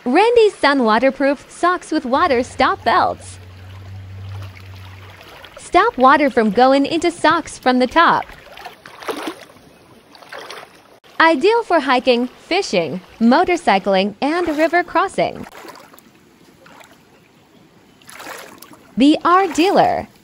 Randy's Sun Waterproof Socks with Water Stop Belts. Stop water from going into socks from the top. Ideal for hiking, fishing, motorcycling, and river crossing. The R Dealer.